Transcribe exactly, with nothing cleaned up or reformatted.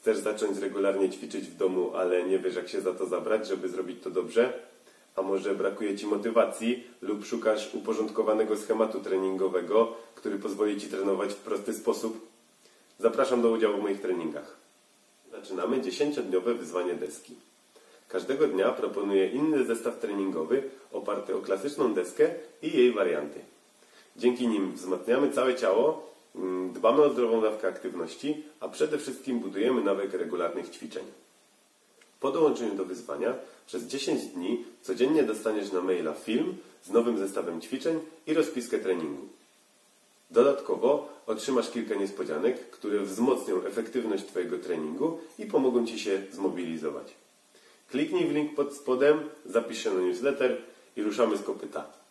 Chcesz zacząć regularnie ćwiczyć w domu, ale nie wiesz, jak się za to zabrać, żeby zrobić to dobrze? A może brakuje Ci motywacji lub szukasz uporządkowanego schematu treningowego, który pozwoli Ci trenować w prosty sposób? Zapraszam do udziału w moich treningach. Zaczynamy dziesięciodniowe wyzwanie deski. Każdego dnia proponuję inny zestaw treningowy oparty o klasyczną deskę i jej warianty. Dzięki nim wzmacniamy całe ciało, dbamy o zdrową dawkę aktywności, a przede wszystkim budujemy nawyk regularnych ćwiczeń. Po dołączeniu do wyzwania przez dziesięć dni codziennie dostaniesz na maila film z nowym zestawem ćwiczeń i rozpiskę treningu. Dodatkowo otrzymasz kilka niespodzianek, które wzmocnią efektywność Twojego treningu i pomogą Ci się zmobilizować. Kliknij w link pod spodem, zapisz się na newsletter i ruszamy z kopyta.